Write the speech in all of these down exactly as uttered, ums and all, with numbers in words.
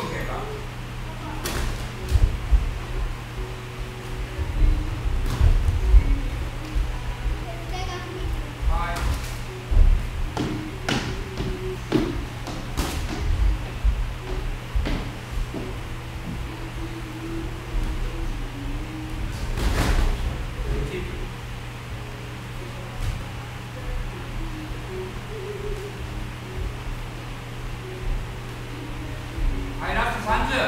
分経過。はい。はい、ラストさんじゅう。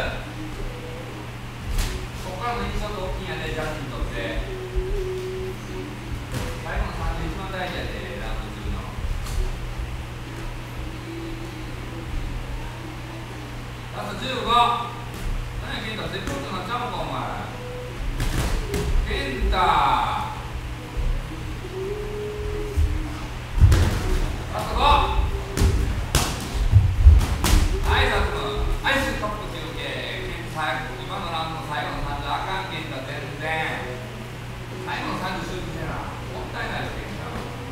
ここからの印象と大きいんやで、ジャスティンにとって。最後のさんじゅう一番大事やで、ラウンドじゅうの。ラストじゅうご。何や、ケンタ、絶好調なっちゃうのか、お前。ケンタ。ラストご。はい、ラスト。アイスカップ休憩。今のラウンドの最後のさんじゅう、あかんけんた、全然。最後のさんじゅう、集中してな。もったいないよ、けんた。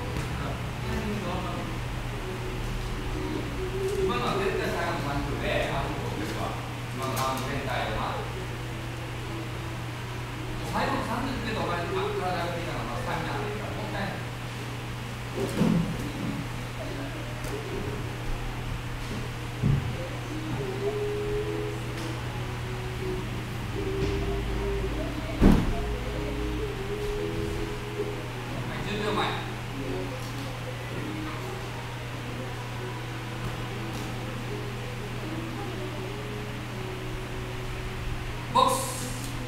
今のは絶対最後のさんじゅうで、あとこうですわ。今のラウンド全体でな。最後のさんじゅうでお前、体が見たのがスタミナでいいから、もったいない。じゅうびょうまえ。ボックス。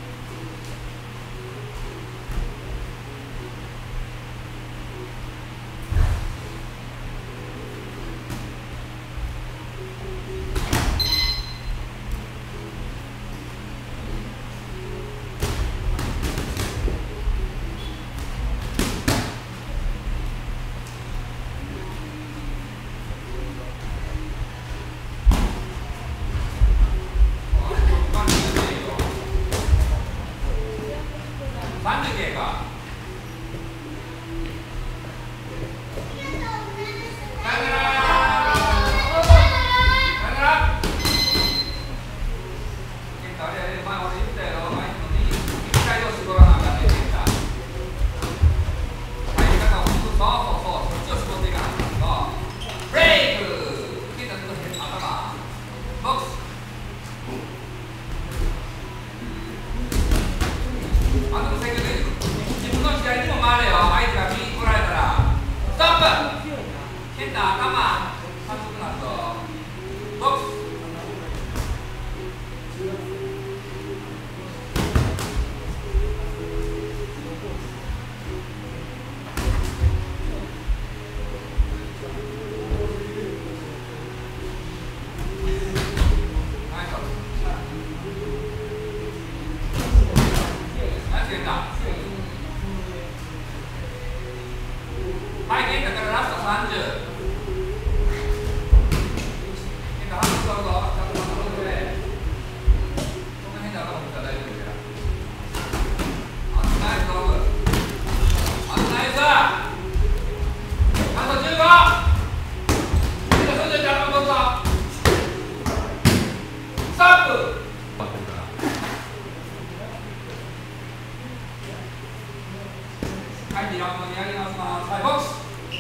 さんじゅう経過。さよなら。さよなら。ケンタ、あれやれ、前俺言ったやろ、前のに一回を絞らなあかんねん、ケンタ。入り方を、そうそうそう、そっちを絞っていかなあかんと。ブレイク。ケンタ、ちょっと頭。ボックス。あの先ほど自分の左にも回れよ。相手が右に来られたらストップ。ケンタ、頭早速なるぞ。ボックス。ナイスケンタ。はい、ケンタからラストさんじゅう。ケンタ、半分取るぞ。ちゃんと半分取って。その辺で頭持ったら大丈夫だから。あとナイスドロブ。あとナイス。あとじゅうご。ケンタ、それで頭取るぞ。ストップ。はい、にラウンドにやり直します。はい、ボックス。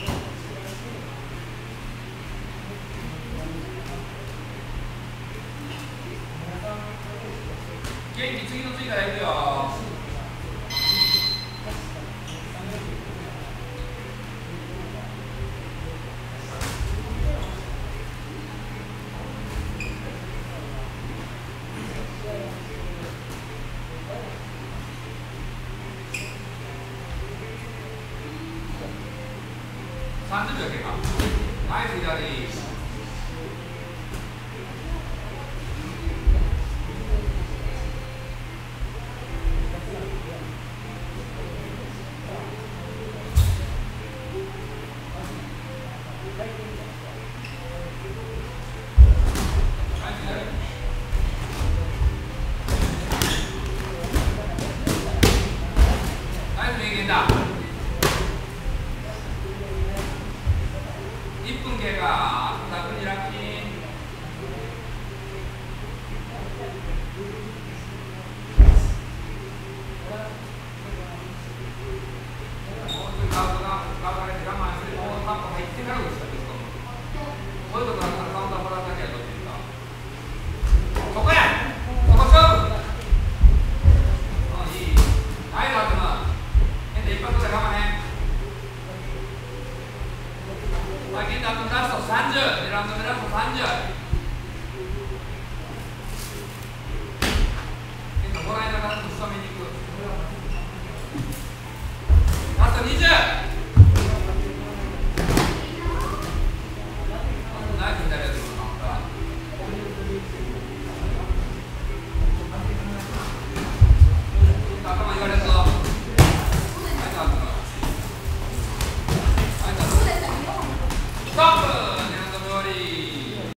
元気、次の次からいくよ。さんじゅうびょう経過。ナイス左。